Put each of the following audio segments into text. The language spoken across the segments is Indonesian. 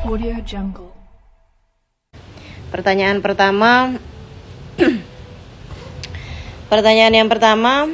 Audio Jungle. Pertanyaan pertama. Pertanyaan yang pertama.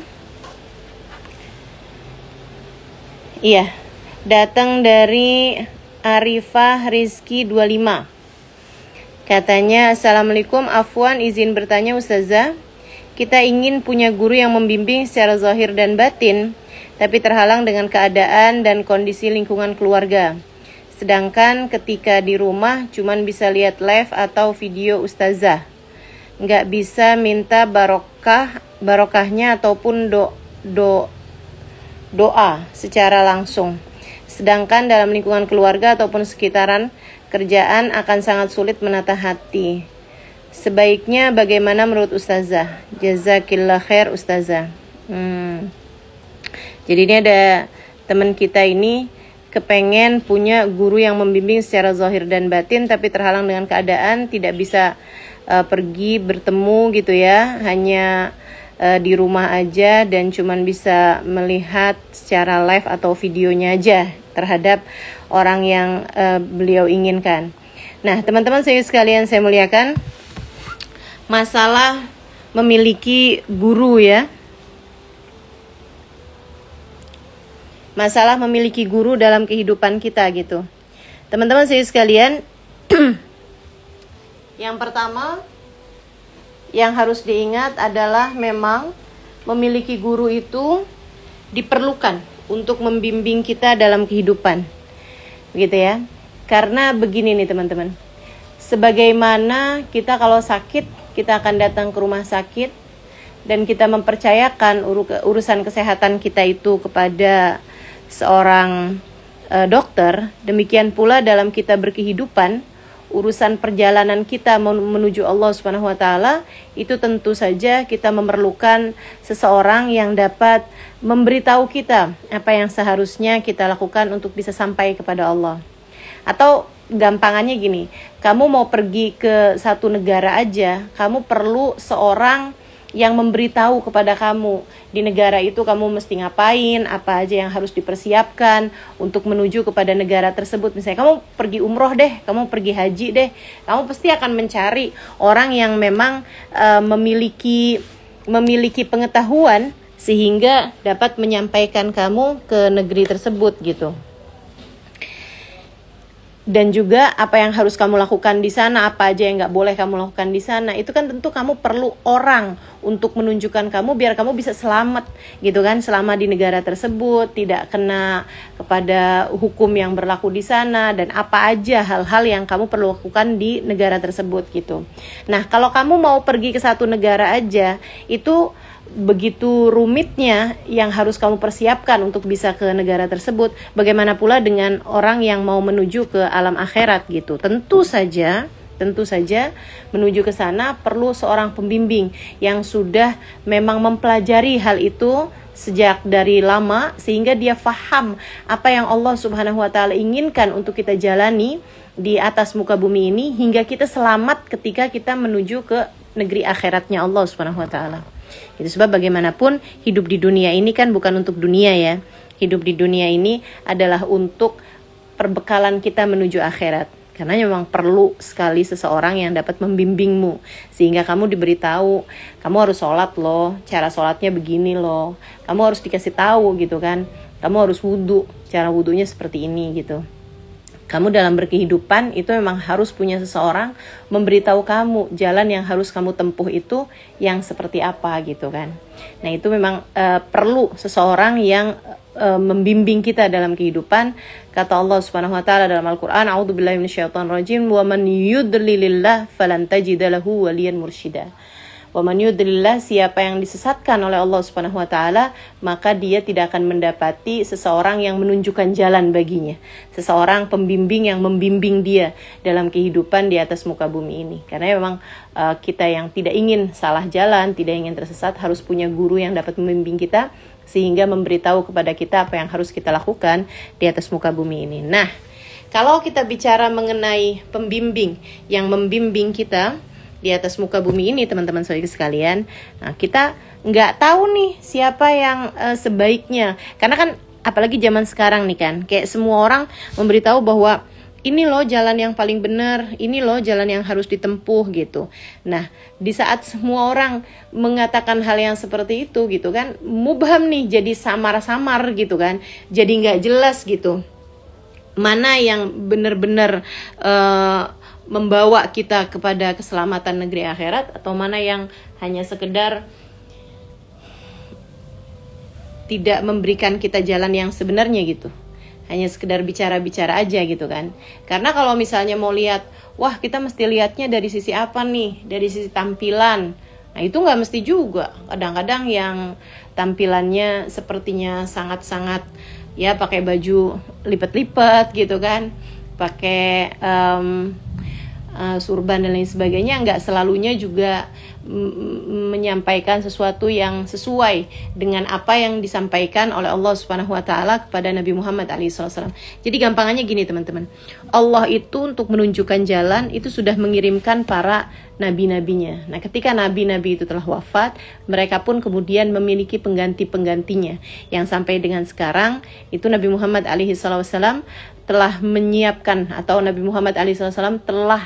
Iya, datang dari Arifah Rizky 25. Katanya, Assalamualaikum, afwan izin bertanya Ustazah. Kita ingin punya guru yang membimbing secara zahir dan batin, tapi terhalang dengan keadaan dan kondisi lingkungan keluarga. Sedangkan ketika di rumah cuman bisa lihat live atau video Ustazah. Nggak bisa minta barokahnya ataupun doa secara langsung. Sedangkan dalam lingkungan keluarga ataupun sekitaran kerjaan akan sangat sulit menata hati. Sebaiknya bagaimana menurut Ustazah? Jazakillah khair Ustazah. Jadi ini ada teman kita ini kepengen punya guru yang membimbing secara zahir dan batin, tapi terhalang dengan keadaan tidak bisa pergi bertemu gitu ya, hanya di rumah aja dan cuman bisa melihat secara live atau videonya aja terhadap orang yang beliau inginkan. Nah, teman-teman sekalian saya muliakan, masalah memiliki guru ya. Masalah memiliki guru dalam kehidupan kita gitu. Teman-teman sekalian, yang pertama yang harus diingat adalah memang memiliki guru itu diperlukan untuk membimbing kita dalam kehidupan. Begitu ya. Karena begini nih teman-teman. Sebagaimana kita kalau sakit, kita akan datang ke rumah sakit dan kita mempercayakan urusan kesehatan kita itu kepada seorang dokter, demikian pula dalam kita berkehidupan, urusan perjalanan kita menuju Allah Subhanahu wa taala itu tentu saja kita memerlukan seseorang yang dapat memberitahu kita apa yang seharusnya kita lakukan untuk bisa sampai kepada Allah. Atau gampangannya gini, kamu mau pergi ke satu negara aja, kamu perlu seorang yang memberitahu kepada kamu di negara itu kamu mesti ngapain, apa aja yang harus dipersiapkan untuk menuju kepada negara tersebut. Misalnya kamu pergi umroh deh, kamu pergi haji deh, kamu pasti akan mencari orang yang memang memiliki pengetahuan sehingga dapat menyampaikan kamu ke negeri tersebut gitu. Dan juga apa yang harus kamu lakukan di sana, apa aja yang nggak boleh kamu lakukan di sana, itu kan tentu kamu perlu orang untuk menunjukkan kamu biar kamu bisa selamat gitu kan, selama di negara tersebut, tidak kena kepada hukum yang berlaku di sana, dan apa aja hal-hal yang kamu perlu lakukan di negara tersebut gitu. Nah, kalau kamu mau pergi ke satu negara aja, itu begitu rumitnya yang harus kamu persiapkan untuk bisa ke negara tersebut. Bagaimana pula dengan orang yang mau menuju ke alam akhirat gitu. Tentu saja menuju ke sana perlu seorang pembimbing yang sudah memang mempelajari hal itu sejak dari lama sehingga dia faham apa yang Allah Subhanahu wa taala inginkan untuk kita jalani di atas muka bumi ini hingga kita selamat ketika kita menuju ke negeri akhiratnya Allah Subhanahu wa taala. Itu sebab bagaimanapun hidup di dunia ini kan bukan untuk dunia ya. Hidup di dunia ini adalah untuk perbekalan kita menuju akhirat. Karena memang perlu sekali seseorang yang dapat membimbingmu sehingga kamu diberitahu, kamu harus sholat loh, cara sholatnya begini loh. Kamu harus dikasih tahu gitu kan. Kamu harus wudu, cara wudunya seperti ini gitu. Kamu dalam berkehidupan itu memang harus punya seseorang memberitahu kamu jalan yang harus kamu tempuh itu yang seperti apa gitu kan. Nah itu memang perlu seseorang yang membimbing kita dalam kehidupan. Kata Allah Subhanahu wa taala dalam Al-Qur'an, a'udzubillahi minasyaitonirrajim, wa man yudlilillah falan tajida lahu waliyan mursyida. Wa man yudlillah, siapa yang disesatkan oleh Allah Subhanahu wa taala, maka dia tidak akan mendapati seseorang yang menunjukkan jalan baginya, seseorang pembimbing yang membimbing dia dalam kehidupan di atas muka bumi ini. Karena memang kita yang tidak ingin salah jalan, tidak ingin tersesat, harus punya guru yang dapat membimbing kita sehingga memberitahu kepada kita apa yang harus kita lakukan di atas muka bumi ini. Nah, kalau kita bicara mengenai pembimbing yang membimbing kita di atas muka bumi ini, teman-teman sekalian, nah kita nggak tahu nih siapa yang sebaiknya. Karena kan apalagi zaman sekarang nih kan, kayak semua orang memberitahu bahwa ini loh jalan yang paling benar, ini loh jalan yang harus ditempuh gitu. Nah, di saat semua orang mengatakan hal yang seperti itu gitu kan, mubham nih, jadi samar-samar gitu kan, jadi nggak jelas gitu. Mana yang benar-benar membawa kita kepada keselamatan negeri akhirat, atau mana yang hanya sekedar tidak memberikan kita jalan yang sebenarnya gitu. Hanya sekedar bicara-bicara aja gitu kan. Karena kalau misalnya mau lihat, wah kita mesti lihatnya dari sisi apa nih? Dari sisi tampilan. Nah itu nggak mesti juga. Kadang-kadang yang tampilannya sepertinya sangat-sangat ya pakai baju lipat-lipat gitu kan. Pakai surban dan lain sebagainya, nggak selalunya juga menyampaikan sesuatu yang sesuai dengan apa yang disampaikan oleh Allah Subhanahu wa taala kepada Nabi Muhammad SAW. Jadi gampangannya gini teman-teman. Allah itu untuk menunjukkan jalan itu sudah mengirimkan para nabi-nabinya. Nah, ketika nabi-nabi itu telah wafat, mereka pun kemudian memiliki pengganti-penggantinya. Yang sampai dengan sekarang itu Nabi Muhammad SAW telah menyiapkan, atau Nabi Muhammad SAW telah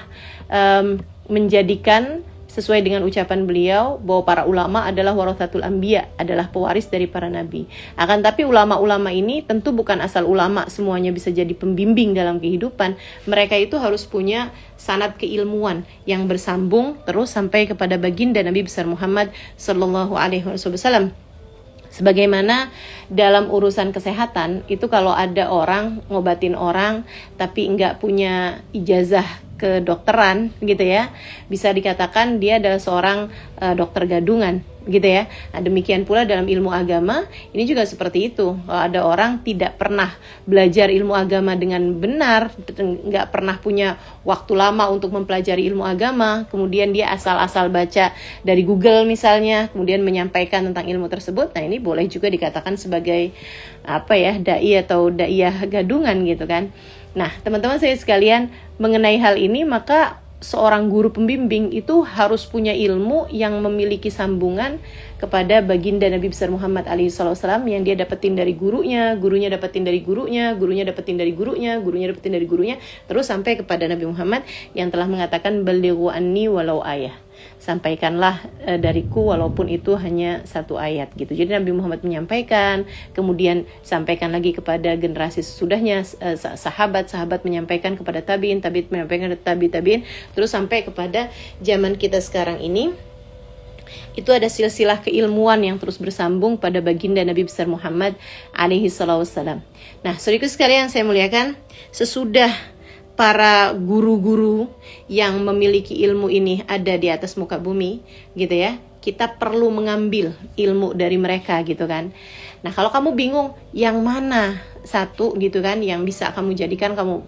menjadikan sesuai dengan ucapan beliau bahwa para ulama adalah warathatul anbiya, adalah pewaris dari para nabi. Akan tapi ulama-ulama ini tentu bukan asal ulama semuanya bisa jadi pembimbing dalam kehidupan. Mereka itu harus punya sanad keilmuan yang bersambung terus sampai kepada baginda Nabi besar Muhammad sallallahu alaihi wasallam. Sebagaimana dalam urusan kesehatan itu, kalau ada orang ngobatin orang tapi nggak punya ijazah kedokteran gitu ya, bisa dikatakan dia adalah seorang dokter gadungan gitu ya. Nah, demikian pula dalam ilmu agama ini juga seperti itu. Kalau ada orang tidak pernah belajar ilmu agama dengan benar, nggak pernah punya waktu lama untuk mempelajari ilmu agama, kemudian dia asal-asal baca dari Google misalnya, kemudian menyampaikan tentang ilmu tersebut, nah ini boleh juga dikatakan sebagai dai atau daiyah gadungan gitu kan. Nah, teman-teman saya sekalian, mengenai hal ini maka seorang guru pembimbing itu harus punya ilmu yang memiliki sambungan kepada baginda Nabi besar Muhammad SAW yang dia dapetin dari gurunya, gurunya dapetin dari gurunya, gurunya dapetin dari gurunya, gurunya dapetin dari gurunya, terus sampai kepada Nabi Muhammad yang telah mengatakan balighu anni walau ayah. Sampaikanlah dariku walaupun itu hanya satu ayat gitu. Jadi Nabi Muhammad menyampaikan, kemudian sampaikan lagi kepada generasi sesudahnya, sahabat menyampaikan kepada tabiin, tabiin menyampaikan kepada tabiin, terus sampai kepada zaman kita sekarang ini. Itu ada silsilah keilmuan yang terus bersambung pada baginda Nabi besar Muhammad alaihi wasallam. Nah, saudaraku sekalian saya muliakan, sesudah para guru-guru yang memiliki ilmu ini ada di atas muka bumi gitu ya, kita perlu mengambil ilmu dari mereka gitu kan. Nah, kalau kamu bingung yang mana satu gitu kan yang bisa kamu jadikan kamu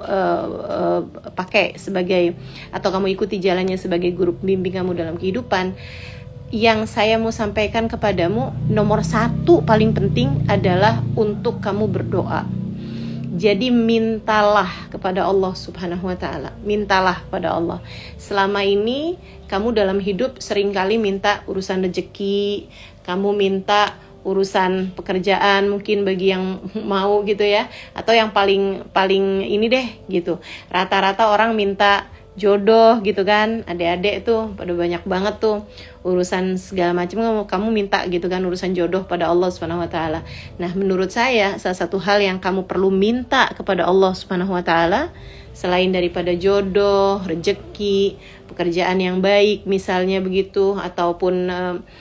pakai sebagai, atau kamu ikuti jalannya sebagai guru pembimbing kamu dalam kehidupan, yang saya mau sampaikan kepadamu, nomor satu paling penting adalah untuk kamu berdoa. Jadi mintalah kepada Allah Subhanahu wa ta'ala. Mintalah kepada Allah. Selama ini kamu dalam hidup seringkali minta urusan rezeki, kamu minta urusan pekerjaan mungkin bagi yang mau gitu ya, atau yang paling ini deh gitu. Rata-rata orang minta jodoh gitu kan, adik-adik tuh pada banyak banget tuh urusan segala macam kamu minta gitu kan, urusan jodoh pada Allah Subhanahu wa taala. Nah, menurut saya salah satu hal yang kamu perlu minta kepada Allah Subhanahu wa taala selain daripada jodoh, rezeki, pekerjaan yang baik misalnya begitu, ataupun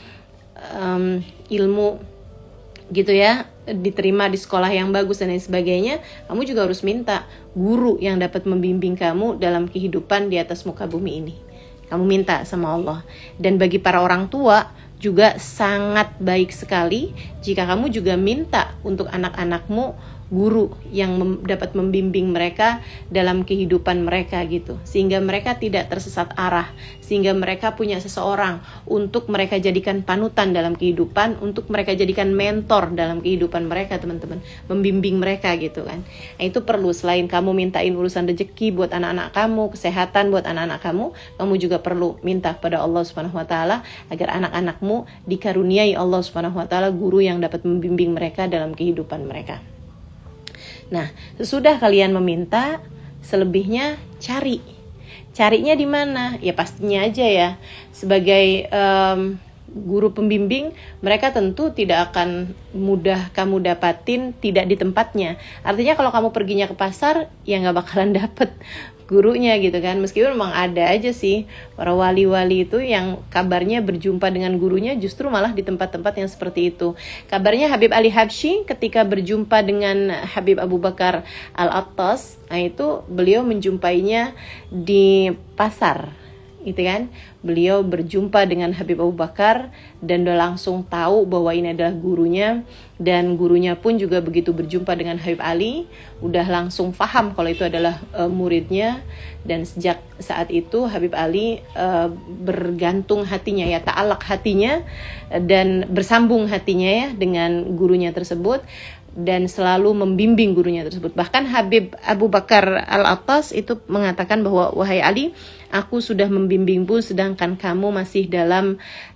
ilmu gitu ya, diterima di sekolah yang bagus dan lain sebagainya, kamu juga harus minta guru yang dapat membimbing kamu dalam kehidupan di atas muka bumi ini. Kamu minta sama Allah. Dan bagi para orang tua juga sangat baik sekali jika kamu juga minta untuk anak-anakmu guru yang dapat membimbing mereka dalam kehidupan mereka gitu, sehingga mereka tidak tersesat arah, sehingga mereka punya seseorang untuk mereka jadikan panutan dalam kehidupan, untuk mereka jadikan mentor dalam kehidupan mereka, teman-teman, membimbing mereka gitu kan. Nah, itu perlu, selain kamu mintain urusan rezeki buat anak-anak kamu, kesehatan buat anak-anak kamu juga perlu minta kepada Allah Subhanahu wa taala agar anak-anakmu dikaruniai Allah Subhanahu wa taala guru yang dapat membimbing mereka dalam kehidupan mereka. Nah, sesudah kalian meminta, Selebihnya carinya di mana? Ya pastinya aja ya, sebagai guru pembimbing, mereka tentu tidak akan mudah kamu dapatin tidak di tempatnya. Artinya kalau kamu perginya ke pasar, ya nggak bakalan dapet gurunya gitu kan. Meskipun memang ada aja sih para wali-wali itu yang kabarnya berjumpa dengan gurunya justru malah di tempat-tempat yang seperti itu. Kabarnya Habib Ali Habsyi ketika berjumpa dengan Habib Abu Bakar Al-Attas, nah itu beliau menjumpainya di pasar. Gitu kan, beliau berjumpa dengan Habib Abu Bakar dan udah langsung tahu bahwa ini adalah gurunya, dan gurunya pun juga begitu berjumpa dengan Habib Ali udah langsung paham kalau itu adalah muridnya. Dan sejak saat itu Habib Ali bergantung hatinya ya, ta'alaq hatinya dan bersambung hatinya ya dengan gurunya tersebut, dan selalu membimbing gurunya tersebut. Bahkan Habib Abu Bakar Al-Attas itu mengatakan bahwa, wahai Ali, aku sudah membimbingmu sedangkan kamu masih dalam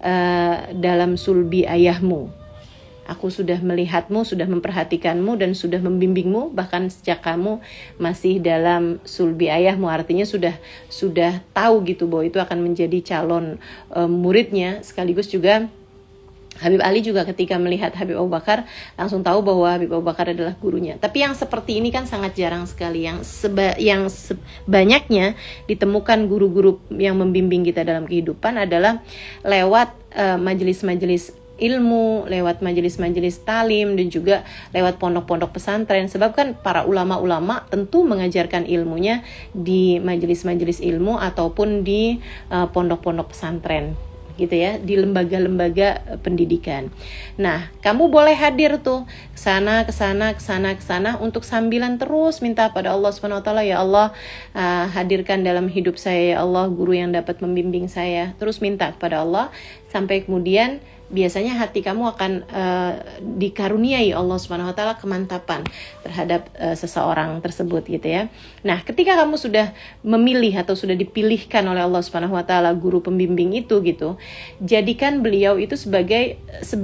sulbi ayahmu. Aku sudah melihatmu, sudah memperhatikanmu, dan sudah membimbingmu bahkan sejak kamu masih dalam sulbi ayahmu. Artinya sudah tahu gitu bahwa itu akan menjadi calon muridnya. Sekaligus juga Habib Ali juga ketika melihat Habib Abu Bakar langsung tahu bahwa Habib Abu Bakar adalah gurunya. Tapi yang seperti ini kan sangat jarang sekali. Yang banyaknya ditemukan guru-guru yang membimbing kita dalam kehidupan adalah lewat majelis-majelis ilmu, lewat majelis-majelis talim, dan juga lewat pondok-pondok pesantren. Sebab kan para ulama-ulama tentu mengajarkan ilmunya di majelis-majelis ilmu ataupun di pondok-pondok pesantren gitu ya, di lembaga-lembaga pendidikan. Nah, kamu boleh hadir tuh ke sana untuk sambilan terus minta pada Allah Subhanahu wa taala, ya Allah, hadirkan dalam hidup saya ya Allah guru yang dapat membimbing saya. Terus minta kepada Allah sampai kemudian biasanya hati kamu akan dikaruniai Allah Subhanahu wa taala kemantapan terhadap seseorang tersebut gitu ya. Nah, ketika kamu sudah memilih atau sudah dipilihkan oleh Allah Subhanahu wa taala guru pembimbing itu gitu, jadikan beliau itu sebagai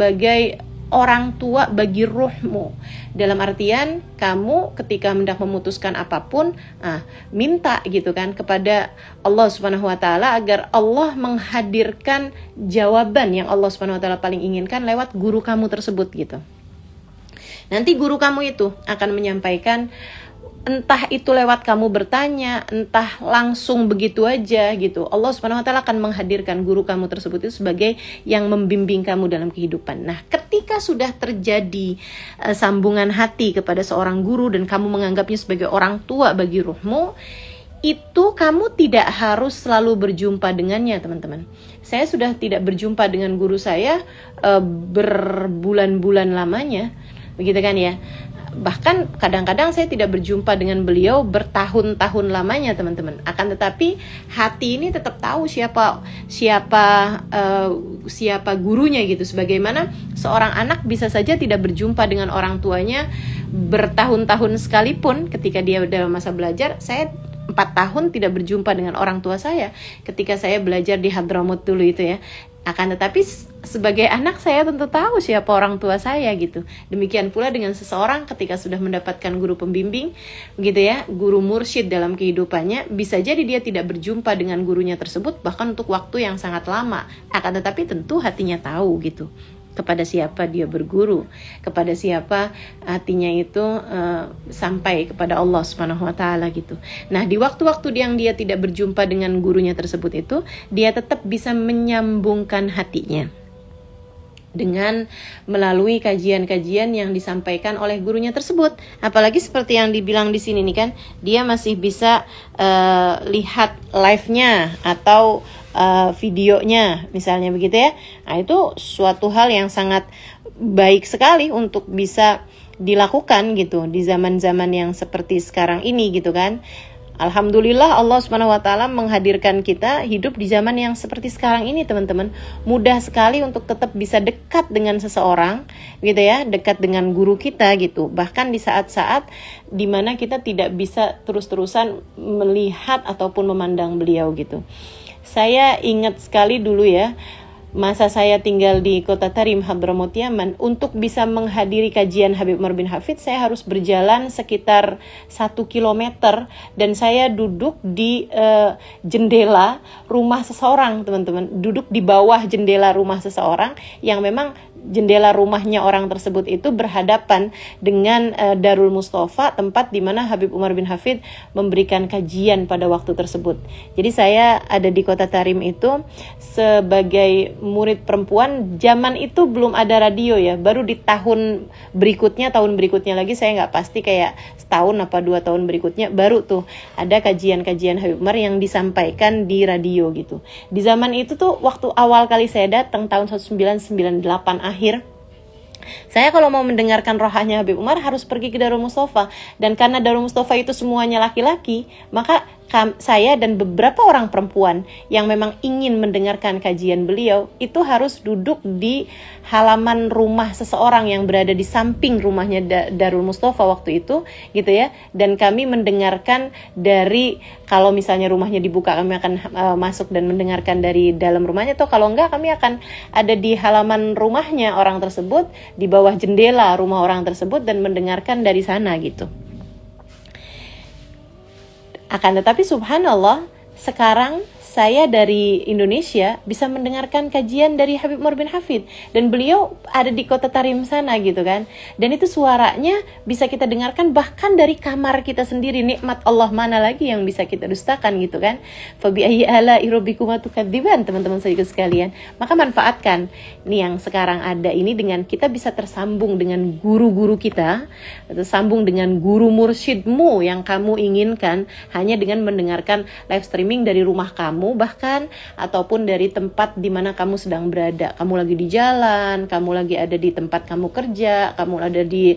orang tua bagi ruhmu. Dalam artian kamu ketika hendak memutuskan apapun, minta gitu kan kepada Allah Subhanahu wa taala agar Allah menghadirkan jawaban yang Allah Subhanahu wa taala paling inginkan lewat guru kamu tersebut gitu. Nanti guru kamu itu akan menyampaikan, entah itu lewat kamu bertanya, entah langsung begitu aja gitu. Allah Subhanahu wa taala akan menghadirkan guru kamu tersebut itu sebagai yang membimbing kamu dalam kehidupan. Nah, ketika sudah terjadi sambungan hati kepada seorang guru dan kamu menganggapnya sebagai orang tua bagi ruhmu, itu kamu tidak harus selalu berjumpa dengannya, teman-teman. Saya sudah tidak berjumpa dengan guru saya berbulan-bulan lamanya, begitu kan ya. Bahkan kadang-kadang saya tidak berjumpa dengan beliau bertahun-tahun lamanya, teman-teman. Akan tetapi hati ini tetap tahu siapa gurunya gitu. Sebagaimana seorang anak bisa saja tidak berjumpa dengan orang tuanya bertahun-tahun sekalipun. Ketika dia dalam masa belajar, saya 4 tahun tidak berjumpa dengan orang tua saya ketika saya belajar di Hadramut dulu itu ya. Akan tetapi sebagai anak saya tentu tahu siapa orang tua saya gitu. Demikian pula dengan seseorang ketika sudah mendapatkan guru pembimbing gitu ya, guru mursyid dalam kehidupannya, bisa jadi dia tidak berjumpa dengan gurunya tersebut bahkan untuk waktu yang sangat lama. Akan tetapi tentu hatinya tahu gitu kepada siapa dia berguru, kepada siapa hatinya itu sampai kepada Allah Subhanahu wa taala gitu. Nah, di waktu-waktu yang dia tidak berjumpa dengan gurunya tersebut itu, dia tetap bisa menyambungkan hatinya dengan melalui kajian-kajian yang disampaikan oleh gurunya tersebut. Apalagi seperti yang dibilang di sini nih kan, dia masih bisa lihat live-nya atau videonya misalnya begitu ya. Nah, itu suatu hal yang sangat baik sekali untuk bisa dilakukan gitu di zaman-zaman yang seperti sekarang ini gitu kan. Alhamdulillah Allah Subhanahu wa taala menghadirkan kita hidup di zaman yang seperti sekarang ini, teman-teman. Mudah sekali untuk tetap bisa dekat dengan seseorang gitu ya, dekat dengan guru kita gitu. Bahkan di saat-saat dimana kita tidak bisa terus-terusan melihat ataupun memandang beliau gitu. Saya ingat sekali dulu ya, masa saya tinggal di kota Tarim, Hadramaut, Yaman, untuk bisa menghadiri kajian Habib Umar bin Hafid, saya harus berjalan sekitar 1 kilometer dan saya duduk di jendela rumah seseorang, teman-teman. Duduk di bawah jendela rumah seseorang yang memang jendela rumahnya orang tersebut itu berhadapan dengan Darul Mustafa, tempat di mana Habib Umar bin Hafid memberikan kajian pada waktu tersebut. Jadi saya ada di kota Tarim itu sebagai murid perempuan. Zaman itu belum ada radio ya, baru di tahun berikutnya lagi, saya nggak pasti, kayak setahun apa 2 tahun berikutnya baru tuh ada kajian-kajian Habib Umar yang disampaikan di radio gitu. Di zaman itu tuh waktu awal kali saya datang tahun 1998 akhir, saya kalau mau mendengarkan rohanya Habib Umar harus pergi ke Darul Mustafa. Dan karena Darul Mustafa itu semuanya laki-laki, maka saya dan beberapa orang perempuan yang memang ingin mendengarkan kajian beliau itu harus duduk di halaman rumah seseorang yang berada di samping rumahnya Darul Mustafa waktu itu gitu ya. Dan kami mendengarkan dari, kalau misalnya rumahnya dibuka, kami akan masuk dan mendengarkan dari dalam rumahnya, atau kalau enggak kami akan ada di halaman rumahnya orang tersebut, di bawah jendela rumah orang tersebut, dan mendengarkan dari sana gitu. Akan tetapi subhanallah, sekarang saya dari Indonesia bisa mendengarkan kajian dari Habib Umar bin Hafid, dan beliau ada di kota Tarim sana gitu kan. Dan itu suaranya bisa kita dengarkan bahkan dari kamar kita sendiri. Nikmat Allah mana lagi yang bisa kita dustakan gitu kan. Fabi ayyi ala'i rabbikuma tukadziban, teman-teman saya sekalian. Maka manfaatkan nih yang sekarang ada ini dengan kita bisa tersambung dengan guru-guru kita, atau sambung dengan guru mursyidmu yang kamu inginkan hanya dengan mendengarkan live streaming dari rumah kamu, bahkan ataupun dari tempat di mana kamu sedang berada. Kamu lagi di jalan, kamu lagi ada di tempat kamu kerja, kamu ada di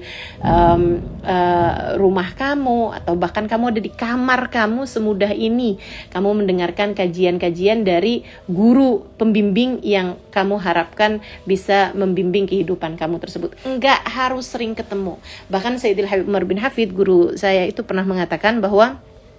rumah kamu, atau bahkan kamu ada di kamar kamu. Semudah ini kamu mendengarkan kajian-kajian dari guru pembimbing yang kamu harapkan bisa membimbing kehidupan kamu tersebut. Enggak harus sering ketemu. Bahkan Sayyidil Habib Umar bin Hafid, guru saya itu pernah mengatakan bahwa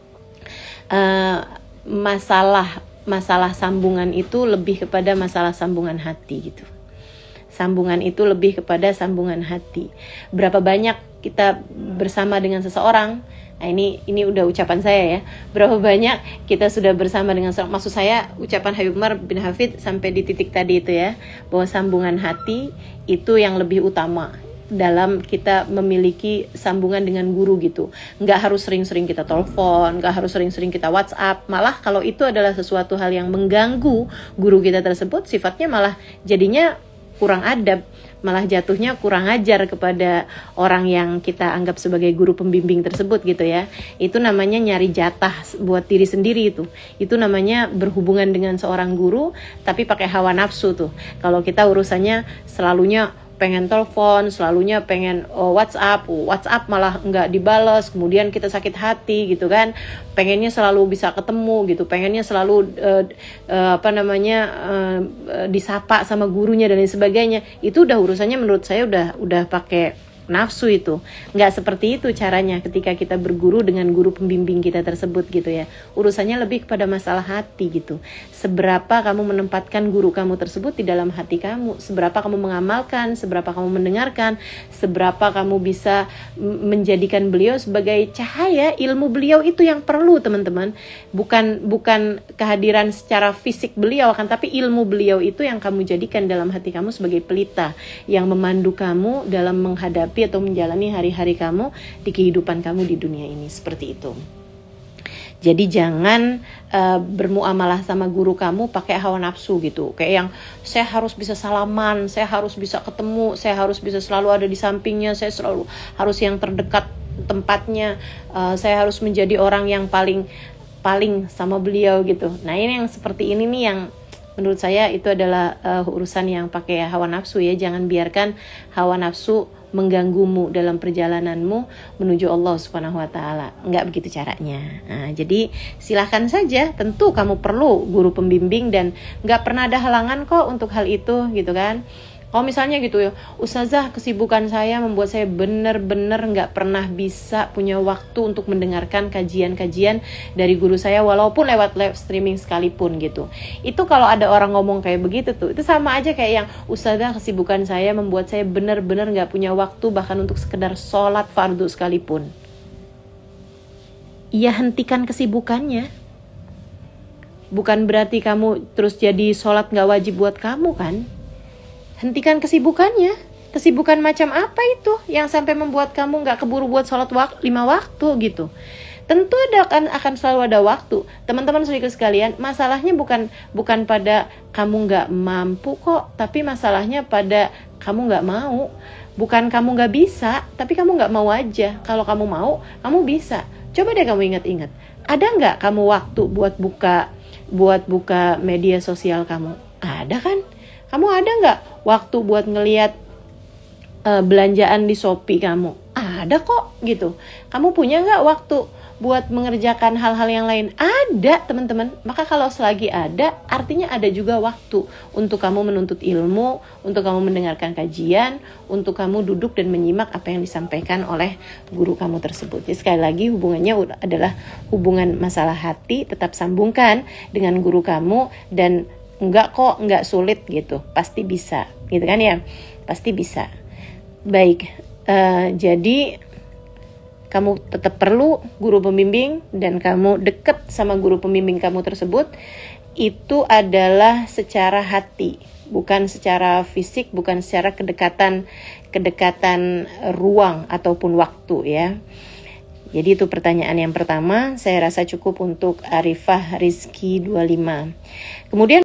masalah sambungan itu lebih kepada masalah sambungan hati gitu. Sambungan itu lebih kepada sambungan hati. Berapa banyak kita bersama dengan seseorang, nah ini udah ucapan saya ya. Berapa banyak kita sudah bersama dengan seseorang, maksud saya ucapan Habib Umar bin Hafid sampai di titik tadi itu ya, bahwa sambungan hati itu yang lebih utama dalam kita memiliki sambungan dengan guru gitu. Nggak harus sering-sering kita telepon, nggak harus sering-sering kita WhatsApp. Malah kalau itu adalah sesuatu hal yang mengganggu guru kita tersebut, sifatnya malah jadinya kurang adab, malah jatuhnya kurang ajar kepada orang yang kita anggap sebagai guru pembimbing tersebut gitu ya. Itu namanya nyari jatah buat diri sendiri itu. Itu namanya berhubungan dengan seorang guru tapi pakai hawa nafsu tuh. Kalau kita urusannya selalunya pengen telepon, selalunya pengen WhatsApp malah nggak dibales, kemudian kita sakit hati gitu kan. Pengennya selalu bisa ketemu gitu, pengennya selalu disapa sama gurunya dan lain sebagainya. Itu udah urusannya menurut saya udah pakai nafsu itu. Nggak seperti itu caranya ketika kita berguru dengan guru pembimbing kita tersebut gitu ya. Urusannya lebih kepada masalah hati gitu. Seberapa kamu menempatkan guru kamu tersebut di dalam hati kamu, seberapa kamu mengamalkan, seberapa kamu mendengarkan, seberapa kamu bisa menjadikan beliau sebagai cahaya. Ilmu beliau itu yang perlu teman-teman, bukan kehadiran secara fisik beliau, akan tapi ilmu beliau itu yang kamu jadikan dalam hati kamu sebagai pelita yang memandu kamu dalam menghadapi atau menjalani hari-hari kamu di kehidupan kamu di dunia ini. Seperti itu. Jadi jangan bermuamalah sama guru kamu pakai hawa nafsu gitu. Kayak yang saya harus bisa salaman, saya harus bisa ketemu, saya harus bisa selalu ada di sampingnya, saya selalu harus yang terdekat tempatnya, saya harus menjadi orang yang paling sama beliau gitu. Nah ini yang seperti ini nih yang menurut saya itu adalah urusan yang pakai hawa nafsu ya. Jangan biarkan hawa nafsu mengganggumu dalam perjalananmu menuju Allah Subhanahu wa taala. Enggak begitu caranya. Nah, jadi silahkan saja, tentu kamu perlu guru pembimbing dan enggak pernah ada halangan kok untuk hal itu gitu kan. Kalau misalnya gitu ya, Ustazah, kesibukan saya membuat saya benar-benar nggak pernah bisa punya waktu untuk mendengarkan kajian-kajian dari guru saya walaupun lewat live streaming sekalipun gitu. Itu kalau ada orang ngomong kayak begitu tuh, itu sama aja kayak yang Ustazah, kesibukan saya membuat saya benar-benar nggak punya waktu bahkan untuk sekedar sholat fardu sekalipun. Ya hentikan kesibukannya. Bukan berarti kamu terus jadi sholat nggak wajib buat kamu kan? Hentikan kesibukannya. Kesibukan macam apa itu yang sampai membuat kamu gak keburu buat sholat 5 waktu gitu? Tentu akan selalu ada waktu. Teman-teman saudara sekalian, masalahnya bukan pada kamu gak mampu kok, tapi masalahnya pada kamu gak mau. Bukan kamu gak bisa, tapi kamu gak mau aja. Kalau kamu mau, kamu bisa. Coba deh kamu ingat-ingat. Ada gak kamu waktu buat buka media sosial kamu? Ada kan? Kamu ada nggak waktu buat ngelihat belanjaan di Shopee kamu? Ada kok gitu. Kamu punya nggak waktu buat mengerjakan hal-hal yang lain? Ada teman-teman. Maka kalau selagi ada, artinya ada juga waktu untuk kamu menuntut ilmu, untuk kamu mendengarkan kajian, untuk kamu duduk dan menyimak apa yang disampaikan oleh guru kamu tersebut. Jadi sekali lagi hubungannya adalah hubungan masalah hati, tetap sambungkan dengan guru kamu dan enggak sulit gitu, pasti bisa gitu kan ya, pasti bisa. Baik, jadi kamu tetap perlu guru pembimbing dan kamu dekat sama guru pembimbing kamu tersebut itu adalah secara hati, bukan secara fisik, bukan secara kedekatan ruang ataupun waktu ya. Jadi itu pertanyaan yang pertama, saya rasa cukup untuk Arifah Rizky 25. Kemudian